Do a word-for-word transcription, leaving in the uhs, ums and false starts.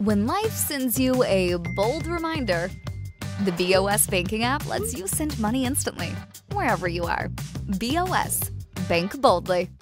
When life sends you a bold reminder, the B O S banking app lets you send money instantly, wherever you are. B O S. Bank boldly.